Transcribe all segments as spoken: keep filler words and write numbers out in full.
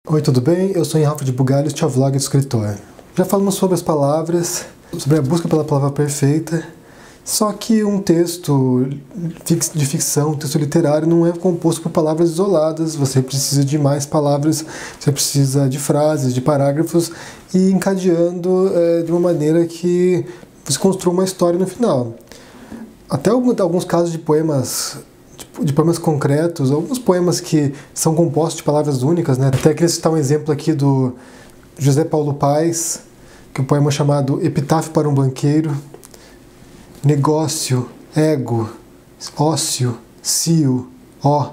Oi, tudo bem? Eu sou Rafa de Bugalho, este é o vlog do escritor. Já falamos sobre as palavras, sobre a busca pela palavra perfeita, só que um texto de ficção, um texto literário, não é composto por palavras isoladas, você precisa de mais palavras, você precisa de frases, de parágrafos, e encadeando é, de uma maneira que você construa uma história no final. Até alguns casos de poemas de poemas concretos, alguns poemas que são compostos de palavras únicas, né? Até queria citar um exemplo aqui do José Paulo Paes, que é um poema chamado Epitáfio para um Banqueiro. Negócio, ego, ócio, cio, ó.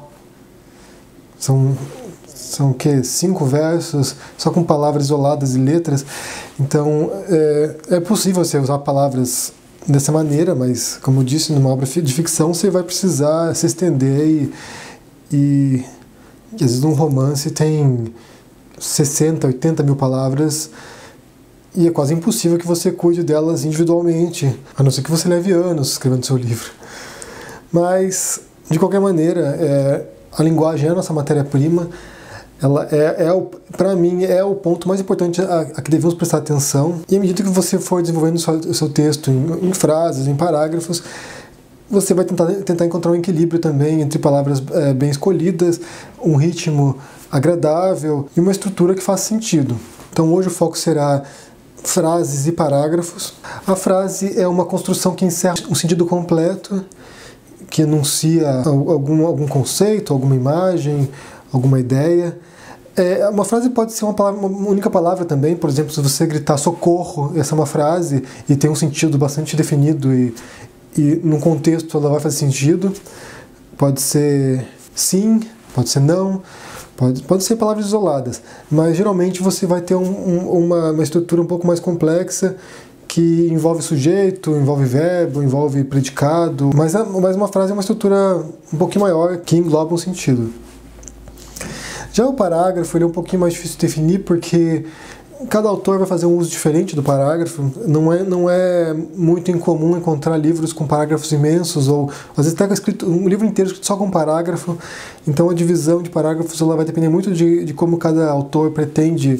São, são o quê? Cinco versos, só com palavras isoladas e letras. Então, é, é possível você usar palavras dessa maneira, mas, como eu disse, numa obra de ficção você vai precisar se estender e, e, e às vezes um romance tem sessenta, oitenta mil palavras e é quase impossível que você cuide delas individualmente, a não ser que você leve anos escrevendo seu livro. Mas, de qualquer maneira, é, a linguagem é a nossa matéria-prima. Ela é, é para mim, é o ponto mais importante a, a que devemos prestar atenção. E à medida que você for desenvolvendo o seu, o seu texto em, em frases, em parágrafos, você vai tentar, tentar encontrar um equilíbrio também entre palavras é, bem escolhidas, um ritmo agradável e uma estrutura que faça sentido. Então hoje o foco será frases e parágrafos. A frase é uma construção que encerra um sentido completo, que enuncia algum, algum conceito, alguma imagem, alguma ideia. É, uma frase pode ser uma, palavra, uma única palavra também. Por exemplo, se você gritar socorro, essa é uma frase e tem um sentido bastante definido e, e num contexto ela vai fazer sentido. Pode ser sim, pode ser não, pode, pode ser palavras isoladas, mas geralmente você vai ter um, um, uma, uma estrutura um pouco mais complexa que envolve sujeito, envolve verbo, envolve predicado, mas, mas uma frase é uma estrutura um pouquinho maior que engloba um sentido. Já o parágrafo ele é um pouquinho mais difícil de definir porque cada autor vai fazer um uso diferente do parágrafo. Não é, não é muito incomum encontrar livros com parágrafos imensos ou às vezes até escrito, um livro inteiro escrito só com parágrafo. Então a divisão de parágrafos ela vai depender muito de, de como cada autor pretende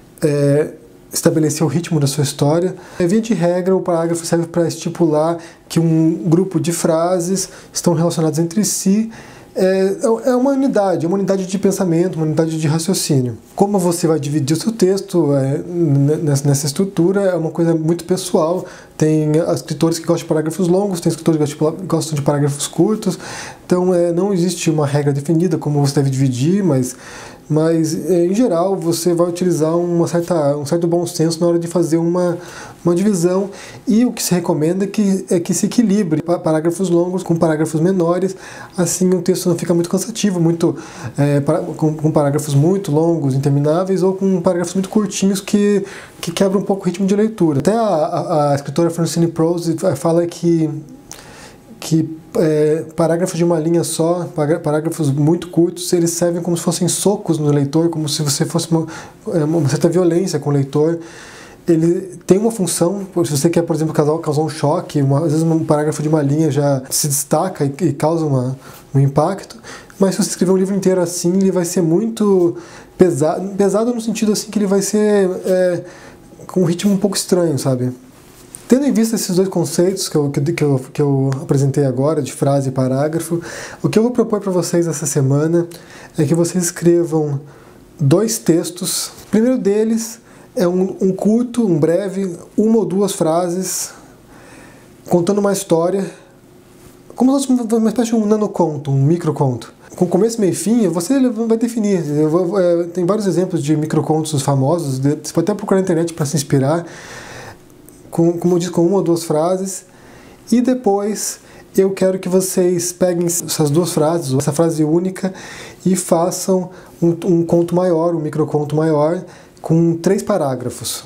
é, estabelecer o ritmo da sua história. Via de regra, o parágrafo serve para estipular que um grupo de frases estão relacionadas entre si. É uma unidade, é uma unidade de pensamento, uma unidade de raciocínio. Como você vai dividir o seu texto é, nessa estrutura é uma coisa muito pessoal. Tem escritores que gostam de parágrafos longos, tem escritores que gostam de parágrafos curtos. Então é, não existe uma regra definida como você deve dividir, mas, mas em geral você vai utilizar uma certa, um certo bom senso na hora de fazer uma, uma divisão. E o que se recomenda é que, é que se equilibre parágrafos longos com parágrafos menores, assim o texto não fica muito cansativo, muito, é, com, com parágrafos muito longos, intermináveis, ou com parágrafos muito curtinhos que, que quebram um pouco o ritmo de leitura. Até a, a, a escritora Francine Prose fala que, que é, parágrafos de uma linha só, parágrafos muito curtos, eles servem como se fossem socos no leitor, como se você fosse uma, uma certa violência com o leitor. Ele tem uma função, se você quer, por exemplo, causar, causar um choque, uma, às vezes um parágrafo de uma linha já se destaca e, e causa uma, um impacto, mas se você escrever um livro inteiro assim, ele vai ser muito pesado, pesado no sentido assim que ele vai ser é, com um ritmo um pouco estranho, sabe? Tendo em vista esses dois conceitos que eu, que, eu, que eu apresentei agora, de frase e parágrafo, o que eu vou propor para vocês essa semana é que vocês escrevam dois textos. O primeiro deles é um, um curto, um breve, uma ou duas frases, contando uma história, como se fosse uma espécie de um nanoconto, um microconto. Com começo, meio e fim, você vai definir. Eu vou, é, tem vários exemplos de microcontos famosos, você pode até procurar na internet para se inspirar, com, como eu disse, com uma ou duas frases, e depois eu quero que vocês peguem essas duas frases, essa frase única, e façam um, um conto maior, um microconto maior, com três parágrafos.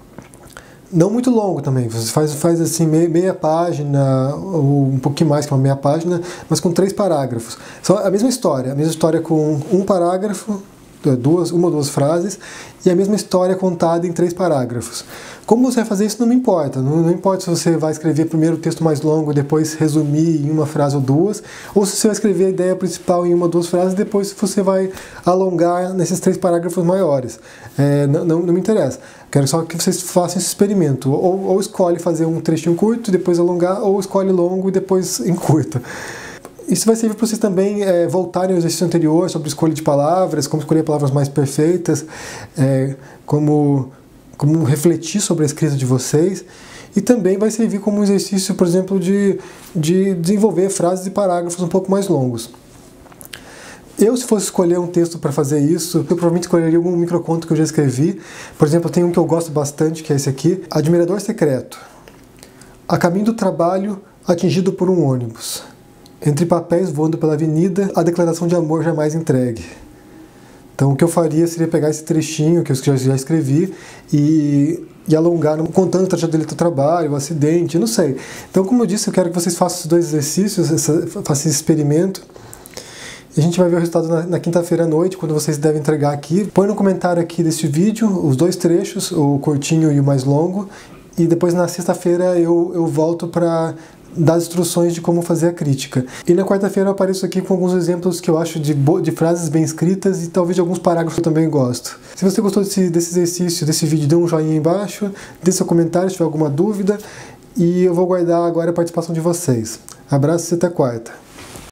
Não muito longo também, você faz, faz assim meia, meia página, ou um pouquinho mais que uma meia página, mas com três parágrafos. Só a mesma história, a mesma história com um parágrafo duas, uma ou duas frases, e a mesma história contada em três parágrafos. Como você vai fazer isso não me importa, não, não importa se você vai escrever primeiro o texto mais longo e depois resumir em uma frase ou duas, ou se você vai escrever a ideia principal em uma ou duas frases e depois você vai alongar nesses três parágrafos maiores. É, não, não, não me interessa. Quero só que vocês façam esse experimento. Ou, ou escolhe fazer um trechinho curto e depois alongar, ou escolhe longo e depois encurta. Isso vai servir para vocês também é, voltarem ao exercício anterior sobre escolha de palavras, como escolher palavras mais perfeitas, é, como, como refletir sobre a escrita de vocês. E também vai servir como um exercício, por exemplo, de, de desenvolver frases e parágrafos um pouco mais longos. Eu, se fosse escolher um texto para fazer isso, eu provavelmente escolheria algum microconto que eu já escrevi. Por exemplo, tem um que eu gosto bastante, que é esse aqui. Admirador secreto. A caminho do trabalho, atingido por um ônibus. Entre papéis voando pela avenida, a declaração de amor jamais entregue. Então o que eu faria seria pegar esse trechinho que eu já, já escrevi e, e alongar, contando o trajeto dele do trabalho, o acidente, não sei. Então, como eu disse, eu quero que vocês façam esses dois exercícios, essa, façam esse experimento. A gente vai ver o resultado na, na quinta-feira à noite, quando vocês devem entregar aqui. Põe no comentário aqui desse vídeo os dois trechos, o curtinho e o mais longo. E depois na sexta-feira eu, eu volto para dar instruções de como fazer a crítica. E na quarta-feira eu apareço aqui com alguns exemplos que eu acho de, de frases bem escritas e talvez de alguns parágrafos que eu também gosto. Se você gostou desse, desse exercício, desse vídeo, dê um joinha aí embaixo, dê seu comentário se tiver alguma dúvida e eu vou guardar agora a participação de vocês. Abraço e até quarta.